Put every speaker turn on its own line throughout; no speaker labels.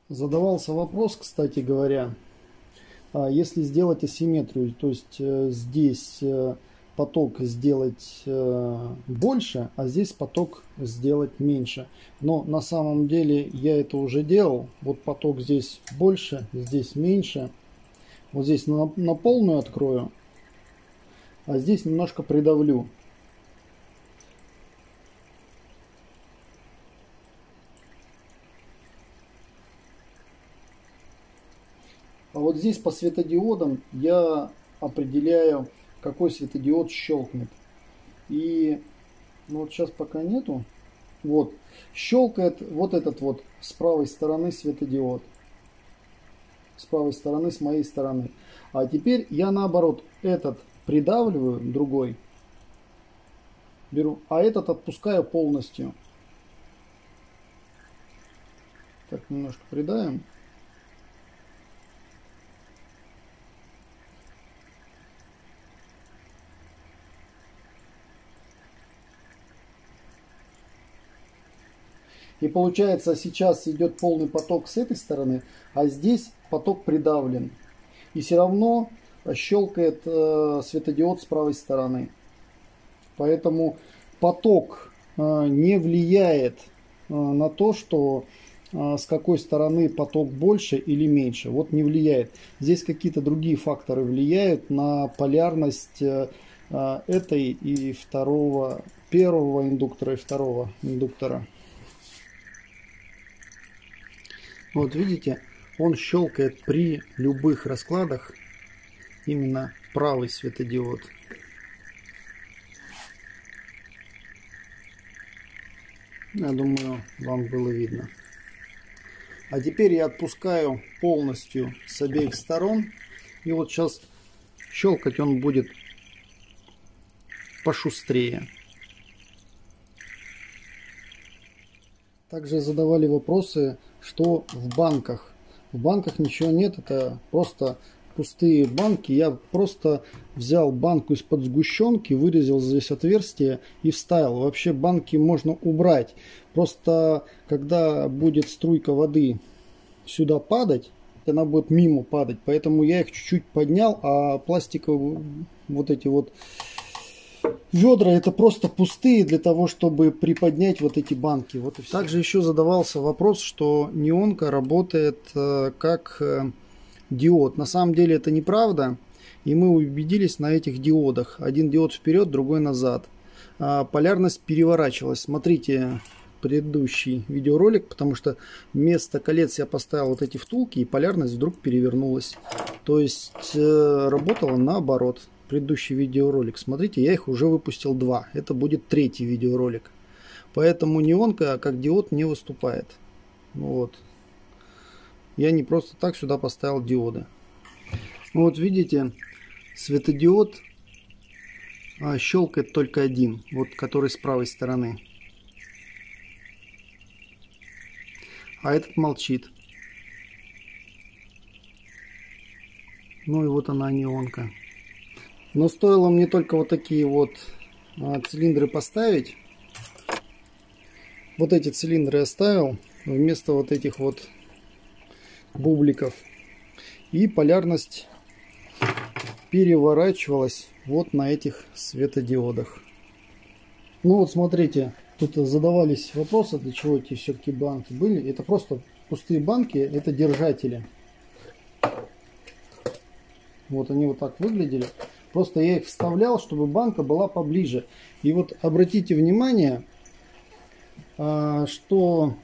Задавался вопрос, кстати говоря, если сделать асимметрию, то есть здесь поток сделать больше, а здесь поток сделать меньше. Но на самом деле я это уже делал. Вот поток здесь больше, здесь меньше. Вот здесь на полную открою, а здесь немножко придавлю. А вот здесь по светодиодам я определяю, какой светодиод щелкнет. И ну вот сейчас пока нету. Вот. Щелкает вот этот вот с правой стороны светодиод. С правой стороны, с моей стороны. А теперь я наоборот этот придавливаю, другой беру, а этот отпускаю полностью. Так, немножко придавим. И получается, сейчас идет полный поток с этой стороны, а здесь поток придавлен. И все равно щелкает светодиод с правой стороны. Поэтому поток не влияет на то, что с какой стороны поток больше или меньше. Вот не влияет. Здесь какие-то другие факторы влияют на полярность этой и первого индуктора и второго индуктора. Вот видите, он щелкает при любых раскладах именно правый светодиод. Я думаю, вам было видно. А теперь я отпускаю полностью с обеих сторон. И вот сейчас щелкать он будет пошустрее. Также задавали вопросы, что в банках. В банках ничего нет, это просто пустые банки. Я просто взял банку из-под сгущенки, вырезал здесь отверстие и вставил. Вообще банки можно убрать. Просто когда будет струйка воды сюда падать, она будет мимо падать. Поэтому я их чуть-чуть поднял, а пластиковые вот эти вот ведра это просто пустые для того, чтобы приподнять вот эти банки. Вот и все. Также еще задавался вопрос, что неонка работает как диод. На самом деле это неправда. И мы убедились на этих диодах. Один диод вперед, другой назад. Полярность переворачивалась. Смотрите предыдущий видеоролик, потому что вместо колец я поставил вот эти втулки, и полярность вдруг перевернулась. То есть работала наоборот. Предыдущий видеоролик. Смотрите, я их уже выпустил 2. Это будет 3-й видеоролик. Поэтому неонка как диод не выступает. Вот. Я не просто так сюда поставил диоды. Ну вот видите, светодиод щелкает только один. Вот который с правой стороны. А этот молчит. Ну и вот она неонка. Но стоило мне только вот такие вот цилиндры поставить. Вот эти цилиндры оставил вместо вот этих вот бубликов. И полярность переворачивалась вот на этих светодиодах. Ну вот смотрите, тут задавались вопросы, для чего эти все-таки банки были. Это просто пустые банки, это держатели. Вот они вот так выглядели. Просто я их вставлял, чтобы банка была поближе. И вот обратите внимание, что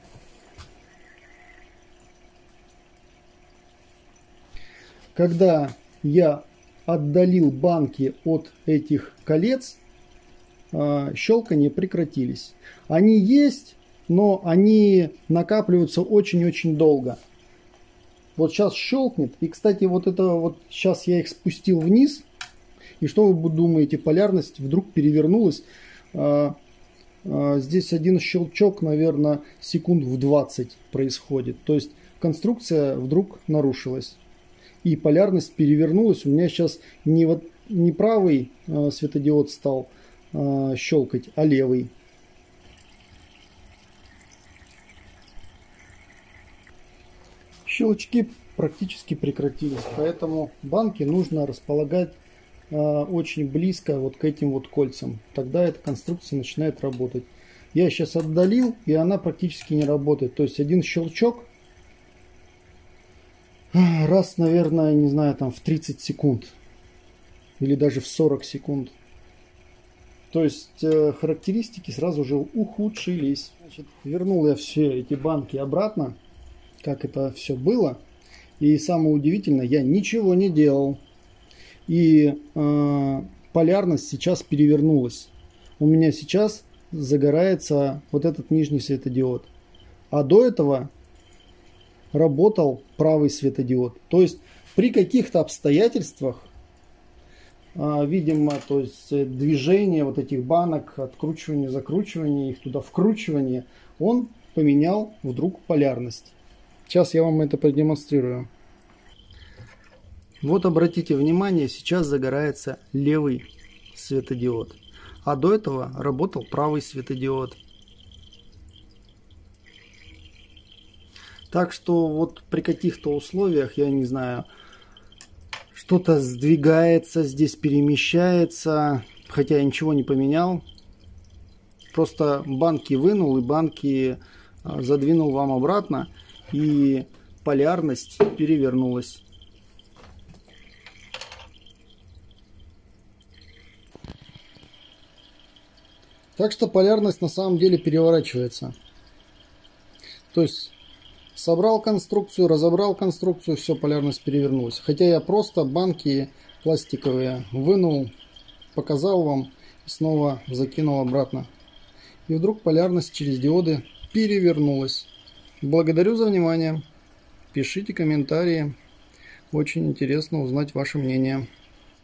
когда я отдалил банки от этих колец, щелканье прекратились. Они есть, но они накапливаются очень-очень долго. Вот сейчас щелкнет. И, кстати, вот это вот сейчас я их спустил вниз. И что вы думаете, полярность вдруг перевернулась. Здесь один щелчок, наверное, секунд в 20 происходит. То есть конструкция вдруг нарушилась. И полярность перевернулась. У меня сейчас не правый светодиод стал щелкать, а левый. щелчки практически прекратились. Поэтому банки нужно располагать очень близко вот к этим вот кольцам. Тогда эта конструкция начинает работать. Я сейчас отдалил, и она практически не работает. То есть один щелчок раз, наверное, не знаю, там в 30 секунд. Или даже в 40 секунд. То есть характеристики сразу же ухудшились. Значит, вернул я все эти банки обратно, как это все было. И самое удивительное, я ничего не делал. И полярность сейчас перевернулась. У меня сейчас загорается вот этот нижний светодиод. А до этого работал правый светодиод. То есть при каких-то обстоятельствах, видимо, то есть движение вот этих банок, откручивание, закручивание, их туда вкручивание, он поменял вдруг полярность. Сейчас я вам это продемонстрирую. Вот обратите внимание, сейчас загорается левый светодиод, а до этого работал правый светодиод. Так что вот при каких-то условиях, я не знаю, что-то сдвигается, здесь перемещается, хотя я ничего не поменял. Просто банки вынул и банки задвинул вам обратно, и полярность перевернулась. Так что полярность на самом деле переворачивается. То есть собрал конструкцию, разобрал конструкцию, все, полярность перевернулась. Хотя я просто банки пластиковые вынул, показал вам и снова закинул обратно. И вдруг полярность через диоды перевернулась. Благодарю за внимание. Пишите комментарии. Очень интересно узнать ваше мнение.